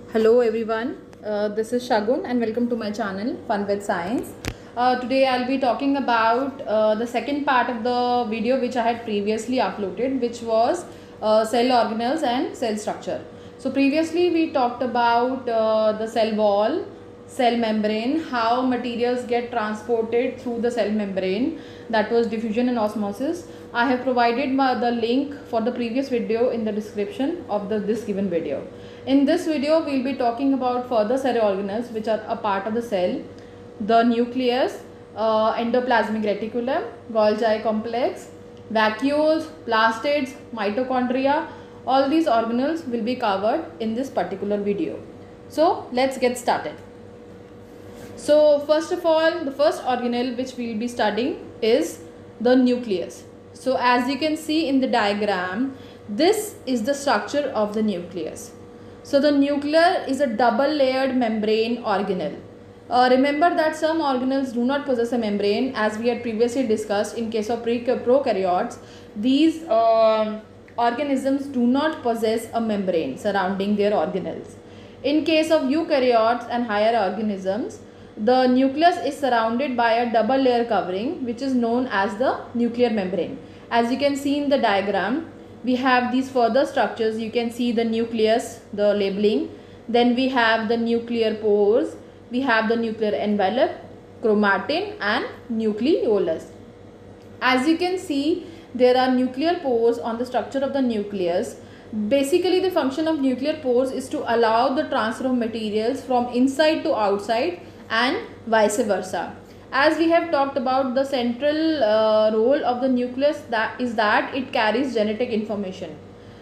Hello everyone, this is Shagun and welcome to my channel Fun with Science. Today I'll be talking about the second part of the video which I had previously uploaded, which was cell organelles and cell structure. So previously we talked about the cell wall, cell membrane, how materials get transported through the cell membrane, that was diffusion and osmosis. I have provided the link for the previous video in the description of this given video. In this video, we will be talking about further cell organelles which are a part of the cell, the nucleus, endoplasmic reticulum, Golgi complex, vacuoles, plastids, mitochondria. All these organelles will be covered in this particular video. So let's get started. So first of all, the first organelle which we will be studying is the nucleus. So as you can see in the diagram, this is the structure of the nucleus. So the nucleus is a double layered membrane organelle. Remember that some organelles do not possess a membrane, as we had previously discussed. In case of prokaryotes, these organisms do not possess a membrane surrounding their organelles. In case of eukaryotes and higher organisms, the nucleus is surrounded by a double layer covering which is known as the nuclear membrane. As you can see in the diagram, we have these further structures. You can see the nucleus, the labeling. Then we have the nuclear pores. We have the nuclear envelope, chromatin and nucleolus. As you can see, there are nuclear pores on the structure of the nucleus. Basically, the function of nuclear pores is to allow the transfer of materials from inside to outside and vice versa. As we have talked about, the central role of the nucleus is that it carries genetic information.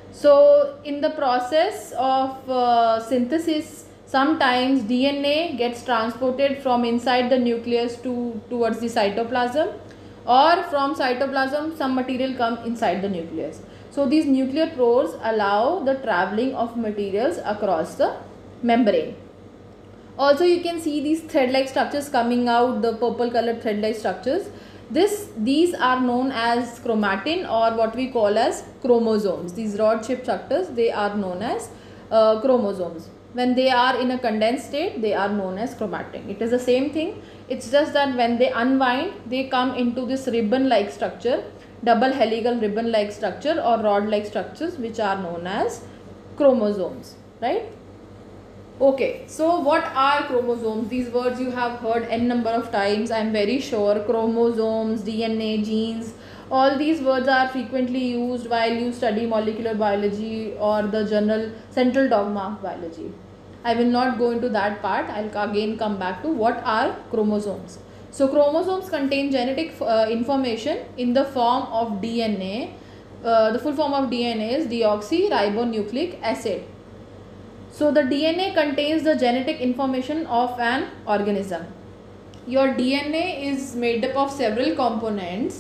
So in the process of synthesis, sometimes DNA gets transported from inside the nucleus towards the cytoplasm, or from cytoplasm some material come inside the nucleus. So these nuclear pores allow the traveling of materials across the membrane. Also, you can see these thread-like structures coming out, the purple colored thread-like structures. These are known as chromatin, or what we call as chromosomes. These rod-shaped structures, they are known as chromosomes. When they are in a condensed state, they are known as chromatin. It is the same thing. It's just that when they unwind, they come into this ribbon-like structure, double helical ribbon-like structure or rod-like structures, which are known as chromosomes, right? Okay, so what are chromosomes? These words you have heard n number of times, I am very sure. Chromosomes, DNA, genes, all these words are frequently used while you study molecular biology or the general central dogma of biology. I will not go into that part. I will again come back to what are chromosomes. So chromosomes contain genetic information in the form of DNA. The full form of DNA is deoxyribonucleic acid. So the DNA contains the genetic information of an organism. Your DNA is made up of several components.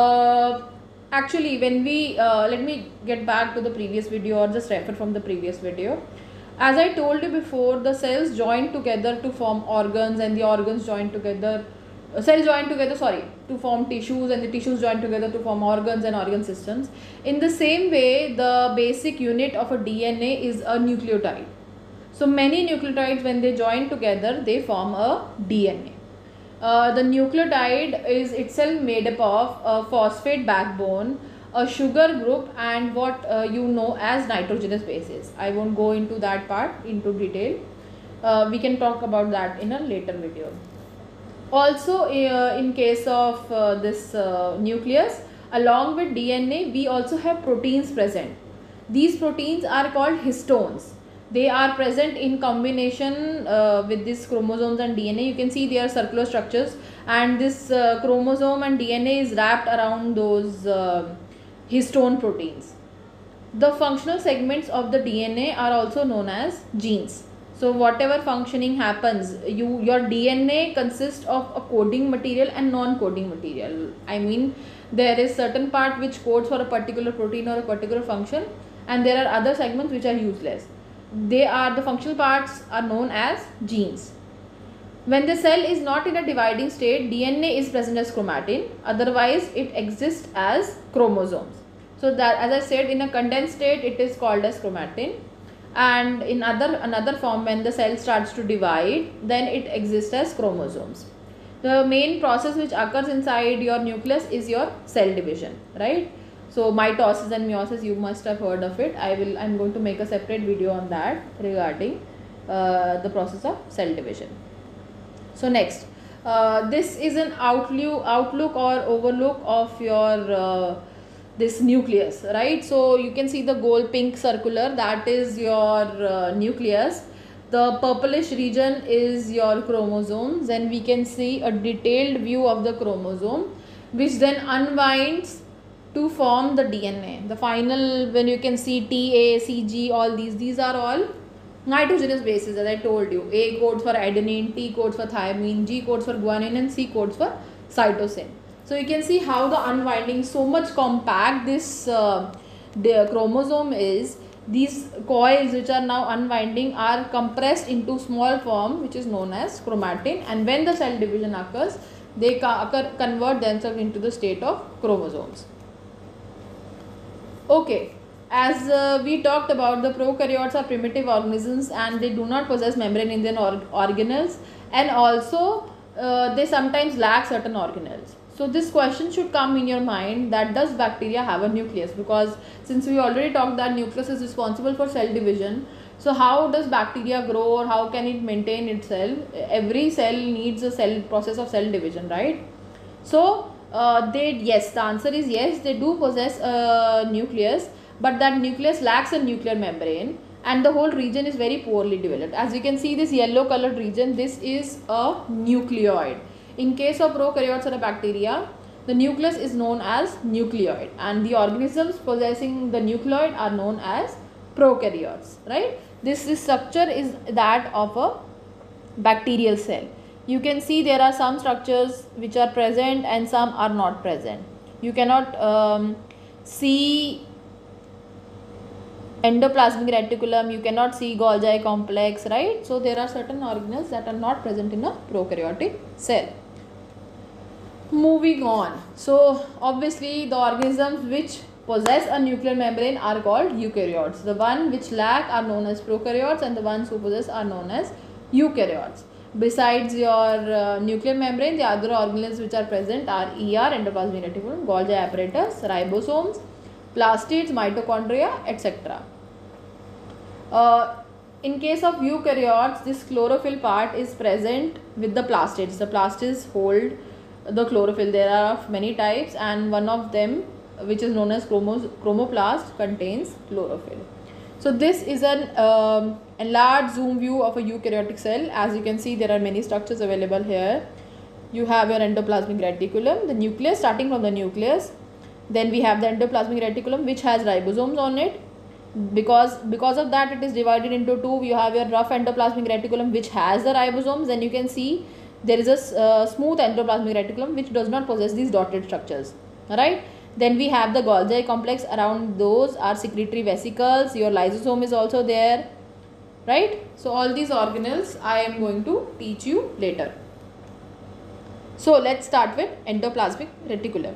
Actually, when we let me get back to the previous video, or just refer from the previous video. As I told you before, the cells join together to form organs, and the organs join together, cells join together, to form tissues, and the tissues join together to form organs and organ systems. In the same way, the basic unit of a DNA is a nucleotide. So many nucleotides, when they join together, they form a DNA. The nucleotide is itself made up of a phosphate backbone, a sugar group, and what you know as nitrogenous bases. I won't go into that part into detail. We can talk about that in a later video. Also, in case of this nucleus, along with DNA, we also have proteins present. These proteins are called histones. They are present in combination with these chromosomes and DNA. You can see they are circular structures, and this chromosome and DNA is wrapped around those histone proteins. The functional segments of the DNA are also known as genes. So whatever functioning happens, your DNA consists of a coding material and non-coding material. I mean, there is certain part which codes for a particular protein or a particular function, and there are other segments which are useless. The functional parts are known as genes. When the cell is not in a dividing state, DNA is present as chromatin. Otherwise, it exists as chromosomes. So that, as I said, in a condensed state, it is called as chromatin. and in another form, when the cell starts to divide, then it exists as chromosomes. The main process which occurs inside your nucleus is your cell division, right? So mitosis and meiosis, you must have heard of it. I'm going to make a separate video on that regarding the process of cell division. So next, this is an outlook or overlook of your this nucleus, right? So you can see the gold pink circular, that is your nucleus. The purplish region is your chromosomes. Then we can see a detailed view of the chromosome, which then unwinds to form the DNA. The final, when you can see T, A, C, G, all these are all nitrogenous bases, as I told you. A codes for adenine, T codes for thymine, G codes for guanine, and C codes for cytosine. So you can see how the unwinding, so much compact this the chromosome is. These coils which are now unwinding are compressed into small form, which is known as chromatin, and when the cell division occurs, they convert themselves into the state of chromosomes. Okay, as we talked about, the prokaryotes are primitive organisms and they do not possess membrane in their organelles, and also they sometimes lack certain organelles. So this question should come in your mind, that does bacteria have a nucleus? Because since we already talked that nucleus is responsible for cell division, so how does bacteria grow, or how can it maintain itself? Every cell needs a process of cell division, right? So yes, the answer is yes, they do possess a nucleus, but that nucleus lacks a nuclear membrane and the whole region is very poorly developed. As you can see, this yellow colored region, this is a nucleoid. In case of prokaryotes or a bacteria, the nucleus is known as nucleoid, and the organisms possessing the nucleoid are known as prokaryotes, right? This structure is that of a bacterial cell. You can see there are some structures which are present and some are not present. You cannot see endoplasmic reticulum, you cannot see Golgi complex, right? So there are certain organelles that are not present in a prokaryotic cell. Moving on, so obviously the organisms which possess a nuclear membrane are called eukaryotes. The one which lack are known as prokaryotes, and the ones who possess are known as eukaryotes. Besides your nuclear membrane, the other organelles which are present are ER, endoplasmic reticulum, Golgi apparatus, ribosomes, plastids, mitochondria, etc. In case of eukaryotes, this chlorophyll part is present with the plastids. The plastids hold the chlorophyll. There are of many types, and one of them, which is known as chromoplast, contains chlorophyll. So this is an enlarged zoom view of a eukaryotic cell. As you can see, there are many structures available here. You have your endoplasmic reticulum, the nucleus, starting from the nucleus. Then we have the endoplasmic reticulum, which has ribosomes on it. Because of that, it is divided into two. You have your rough endoplasmic reticulum, which has the ribosomes. Then you can see there is a smooth endoplasmic reticulum which does not possess these dotted structures, right? Then we have the Golgi complex. Around those are secretory vesicles. Your lysosome is also there, right? So all these organelles I am going to teach you later. So let's start with endoplasmic reticulum.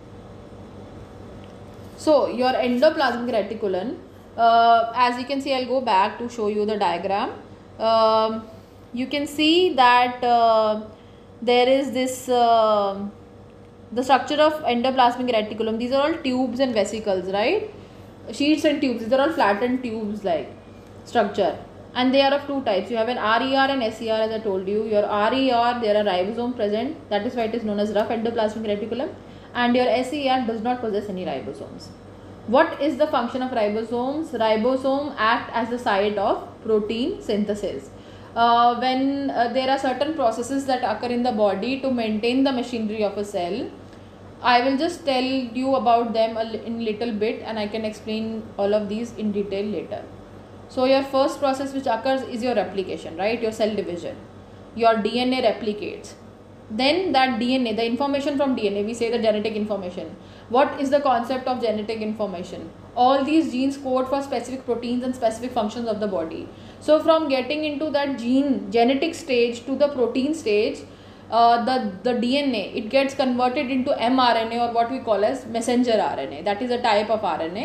So your endoplasmic reticulum, as you can see, I'll go back to show you the diagram. You can see that there is this the structure of endoplasmic reticulum. These are all tubes and vesicles, right? Sheets and tubes. These are all flattened tubes like structure, and they are of two types. You have an RER and SER, as I told you. Your RER, there are ribosomes present. That is why it is known as rough endoplasmic reticulum. And your SER does not possess any ribosomes. What is the function of ribosomes? Ribosomes act as the site of protein synthesis. When there are certain processes that occur in the body to maintain the machinery of a cell, I will just tell you about them in little bit, and I can explain all of these in detail later. So your first process which occurs is your replication, right? Your cell division. Your DNA replicates. Then that DNA, the information from DNA, we say the genetic information. What is the concept of genetic information? All these genes code for specific proteins and specific functions of the body. So from getting into that genetic stage to the protein stage, the DNA, it gets converted into mRNA, or what we call as messenger RNA. That is a type of RNA.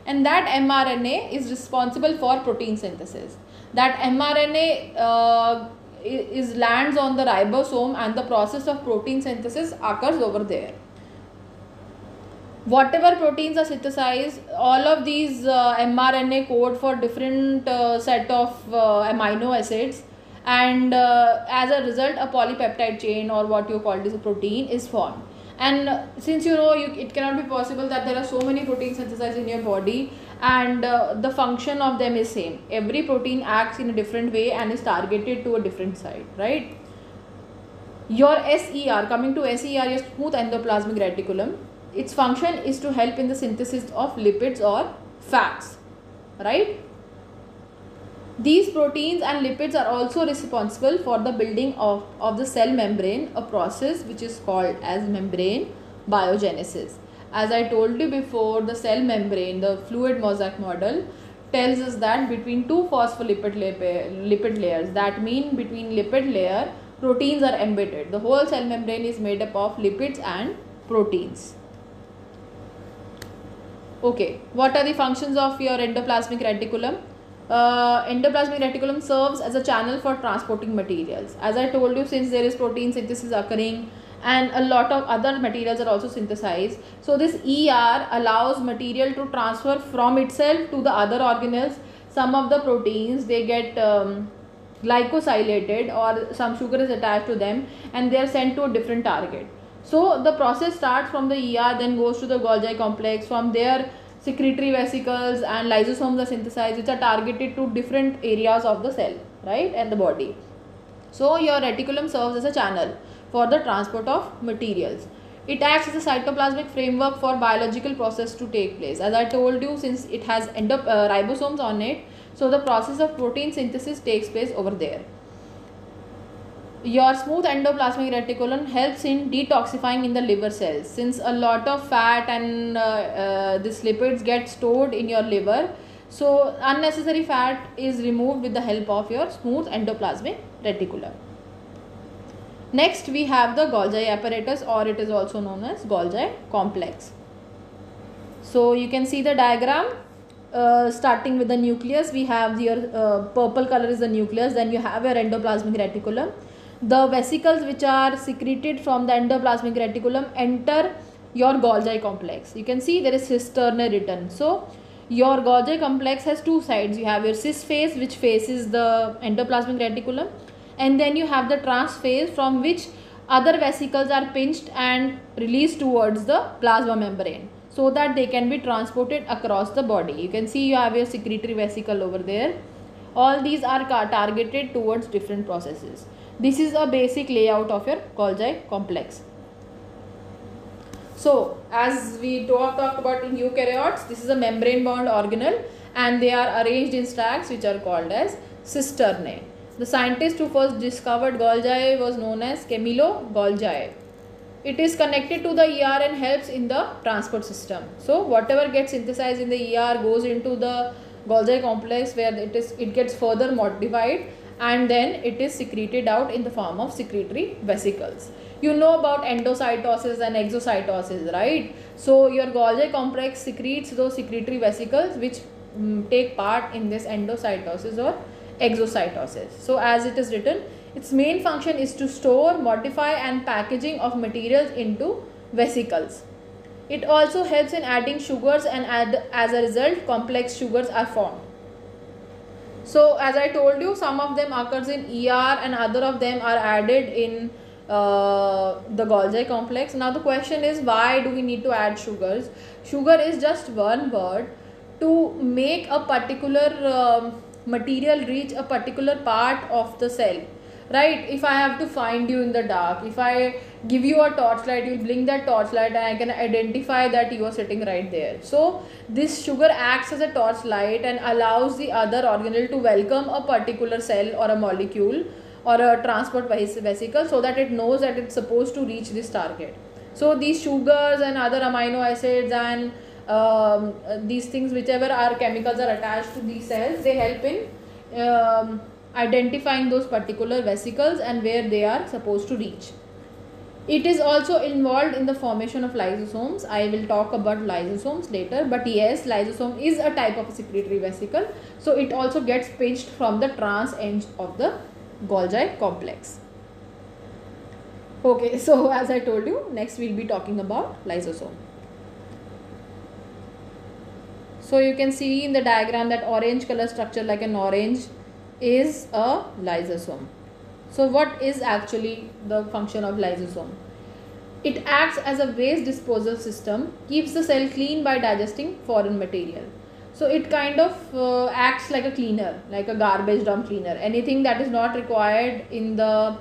and that mRNA is responsible for protein synthesis. That mRNA lands on the ribosome, and the process of protein synthesis occurs over there. Whatever proteins are synthesized, all of these mRNA code for different set of amino acids, and as a result a polypeptide chain, or what you call this protein, is formed. And since it cannot be possible that there are so many proteins synthesized in your body, and the function of them is same. Every protein acts in a different way and is targeted to a different site, right? Your SER, coming to SER, your smooth endoplasmic reticulum, its function is to help in the synthesis of lipids or fats, right? These proteins and lipids are also responsible for the building of the cell membrane, a process which is called as membrane biogenesis. As I told you before, the cell membrane, the fluid mosaic model, tells us that between two phospholipid lipid layers, that mean between lipid layer, proteins are embedded. The whole cell membrane is made up of lipids and proteins. Okay, what are the functions of your endoplasmic reticulum? Endoplasmic reticulum serves as a channel for transporting materials. As I told you, since there is protein synthesis occurring and a lot of other materials are also synthesized, so this ER allows material to transfer from itself to the other organelles. Some of the proteins, they get glycosylated, or some sugar is attached to them, and they are sent to a different target. So the process starts from the ER, then goes to the Golgi complex. From there, secretory vesicles and lysosomes are synthesized, which are targeted to different areas of the cell, right, and the body. So your reticulum serves as a channel for the transport of materials. It acts as a cytoplasmic framework for biological process to take place. As I told you, since it has ribosomes on it, so the process of protein synthesis takes place over there. Your smooth endoplasmic reticulum helps in detoxifying in the liver cells, since a lot of fat and these lipids get stored in your liver. So unnecessary fat is removed with the help of your smooth endoplasmic reticulum. Next we have the Golgi apparatus, or it is also known as Golgi complex. So you can see the diagram. Starting with the nucleus, we have your purple color is the nucleus, then you have your endoplasmic reticulum. The vesicles which are secreted from the endoplasmic reticulum enter your Golgi complex. You can see there is cisternae written. So your Golgi complex has two sides. You have your cis phase, which faces the endoplasmic reticulum, and then you have the trans phase, from which other vesicles are pinched and released towards the plasma membrane, so that they can be transported across the body. You can see you have your secretory vesicle over there. All these are targeted towards different processes. This is a basic layout of your Golgi complex. So as we talked about in eukaryotes, this is a membrane bound organelle, and they are arranged in stacks which are called as cisternae. The scientist who first discovered Golgi was known as Camillo Golgi. It is connected to the ER and helps in the transport system. So whatever gets synthesized in the ER goes into the Golgi complex, where it gets further modified, and then it is secreted out in the form of secretory vesicles. You know about endocytosis and exocytosis, right? So your Golgi complex secretes those secretory vesicles which take part in this endocytosis or exocytosis. So as it is written, its main function is to store, modify and packaging of materials into vesicles. It also helps in adding sugars, and as a result complex sugars are formed. So as I told you, some of them occurs in ER and other of them are added in the Golgi complex. Now the question is, why do we need to add sugars? Sugar is just one word to make a particular material reach a particular part of the cell, right? If I have to find you in the dark, if I give you a torchlight, you will blink that torchlight and I can identify that you are sitting right there. So this sugar acts as a torchlight and allows the other organelle to welcome a particular cell or a molecule or a transport vesicle, so that it knows that it's supposed to reach this target. So these sugars and other amino acids and these things, whichever are chemicals are attached to these cells, they help in identifying those particular vesicles and where they are supposed to reach. It is also involved in the formation of lysosomes. I will talk about lysosomes later, but yes, lysosome is a type of a secretory vesicle. So it also gets pinched from the trans ends of the Golgi complex. Okay, so as I told you, next we'll be talking about lysosome. So you can see in the diagram that orange color structure like an orange is a lysosome. So what is actually the function of lysosome? It acts as a waste disposal system, keeps the cell clean by digesting foreign material. So it kind of acts like a cleaner, like a garbage dump cleaner. Anything that is not required in the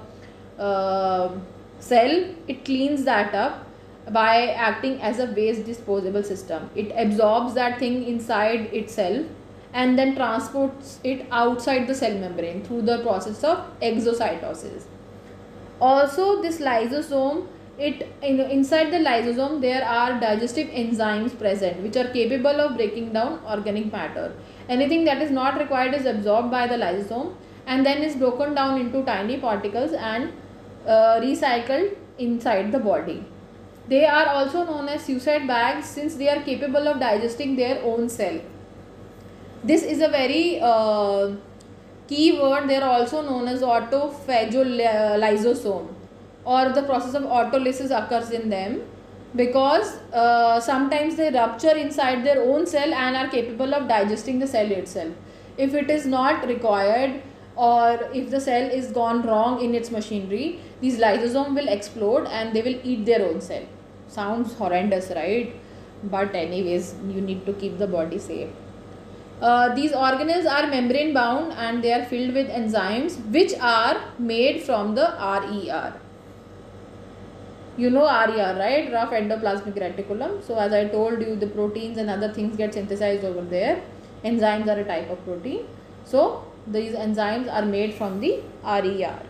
cell, it cleans that up by acting as a waste disposable system. It absorbs that thing inside itself and then transports it outside the cell membrane through the process of exocytosis. Also, this lysosome, inside the lysosome there are digestive enzymes present which are capable of breaking down organic matter. Anything that is not required is absorbed by the lysosome and then is broken down into tiny particles and recycled inside the body. They are also known as suicide bags since they are capable of digesting their own cell. This is a very key word. They are also known as autophagolysosome, or the process of autolysis occurs in them because sometimes they rupture inside their own cell and are capable of digesting the cell itself. If it is not required or if the cell is gone wrong in its machinery, these lysosomes will explode and they will eat their own cell. Sounds horrendous, right? But anyways, you need to keep the body safe. These organelles are membrane bound and they are filled with enzymes which are made from the RER. You know RER, right? Rough endoplasmic reticulum. So as I told you, the proteins and other things get synthesized over there. Enzymes are a type of protein. So these enzymes are made from the RER.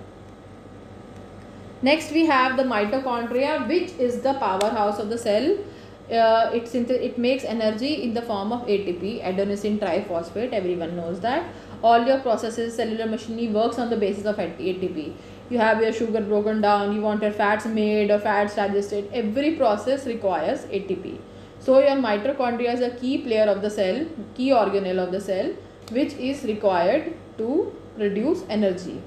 Next we have the mitochondria, which is the powerhouse of the cell. It makes energy in the form of ATP, adenosine triphosphate. Everyone knows that. All your processes, cellular machinery works on the basis of ATP. You have your sugar broken down, you want your fats made or fats digested. Every process requires ATP. So your mitochondria is a key player of the cell, key organelle of the cell, which is required to produce energy.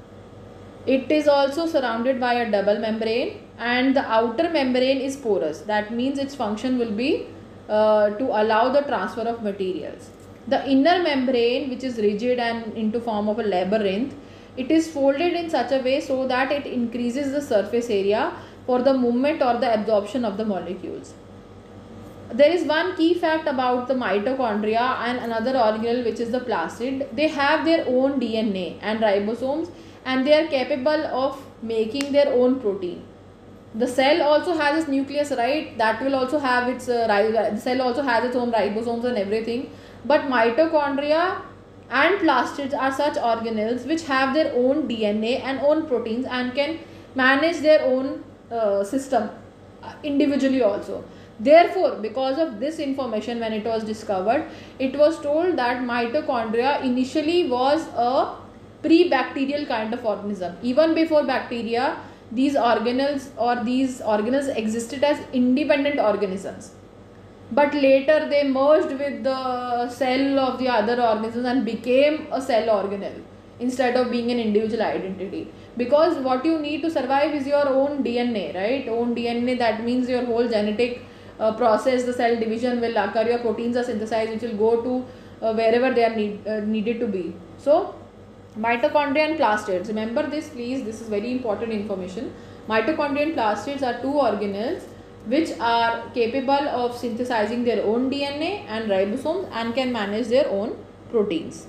It is also surrounded by a double membrane and the outer membrane is porous. That means its function will be to allow the transfer of materials. The inner membrane, which is rigid and into form of a labyrinth, it is folded in such a way so that it increases the surface area for the movement or the absorption of the molecules. There is one key fact about the mitochondria and another organelle, which is the plastid. They have their own DNA and ribosomes and they are capable of making their own protein. The cell also has its nucleus, right? That will also have its the cell also has its own ribosomes and everything. But mitochondria and plastids are such organelles which have their own DNA and own proteins and can manage their own system individually also. Therefore, because of this information, when it was discovered, it was told that mitochondria initially was a pre-bacterial kind of organism. Even before bacteria, these organelles existed as independent organisms. But later they merged with the cell of the other organisms and became a cell organelle instead of being an individual identity. Because what you need to survive is your own DNA, right? Own DNA, that means your whole genetic process, the cell division will occur, your proteins are synthesized which will go to wherever they are needed to be. So mitochondria and plastids, remember this please, this is very important information. Mitochondria and plastids are two organelles which are capable of synthesizing their own DNA and ribosomes and can manage their own proteins.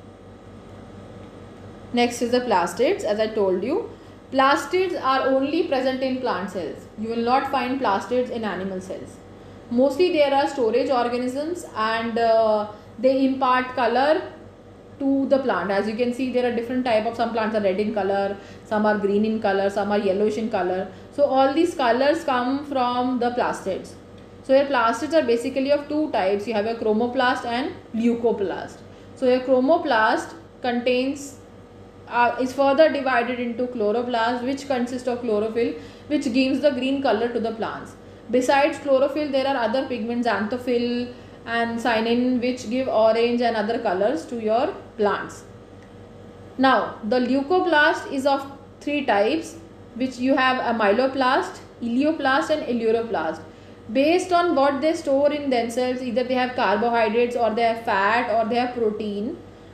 Next is the plastids. As I told you, plastids are only present in plant cells. You will not find plastids in animal cells. Mostly there are storage organisms and they impart color to the plant. As you can see, there are different type of, some plants are red in color, some are green in color, some are yellowish in color. So all these colors come from the plastids. So your plastids are basically of two types. You have a chromoplast and leucoplast. So your chromoplast contains is further divided into chloroplast, which consists of chlorophyll, which gives the green color to the plants. Besides chlorophyll, there are other pigments, xanthophyll and cyanin, which give orange and other colors to your plants. Now, the leucoplast is of three types, which you have a myeloplast, elioplast and eleuroplast. Based on what they store in themselves, either they have carbohydrates or they have fat or they have protein.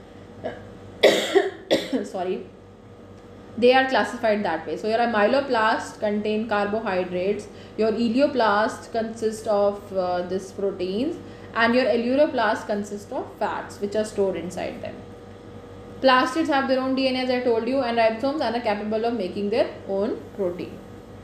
Sorry, they are classified that way. So your myeloplast contain carbohydrates, your elioplast consist of this proteins, and your eleuroplast consists of fats which are stored inside them. Plastids have their own DNA, as I told you, and ribosomes, and are capable of making their own protein.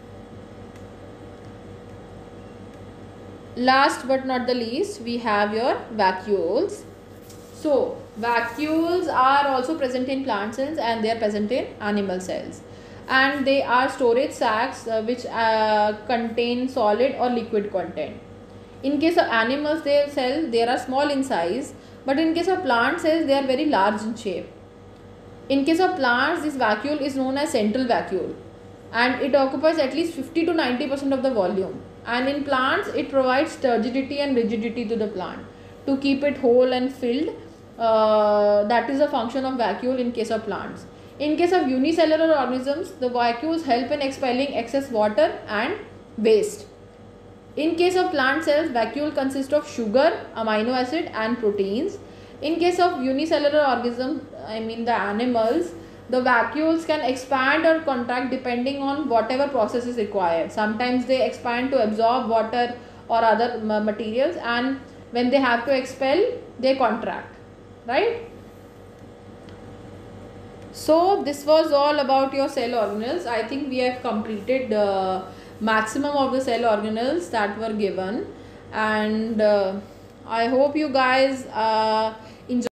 Last but not the least, we have your vacuoles. So vacuoles are also present in plant cells and they are present in animal cells, and they are storage sacs which contain solid or liquid content. In case of animals, their cells, they are small in size, but in case of plant cells, they are very large in shape. In case of plants, this vacuole is known as central vacuole, and it occupies at least 50 to 90% of the volume. And in plants, it provides turgidity and rigidity to the plant to keep it whole and filled. That is a function of vacuole in case of plants. In case of unicellular organisms, the vacuoles help in expelling excess water and waste. In case of plant cells, vacuole consists of sugar, amino acid and proteins. In case of unicellular organisms, I mean the animals, the vacuoles can expand or contract depending on whatever process is required. Sometimes they expand to absorb water or other materials, and when they have to expel, they contract, right? So this was all about your cell organelles. I think we have completed the maximum of the cell organelles that were given, and I hope you guys enjoy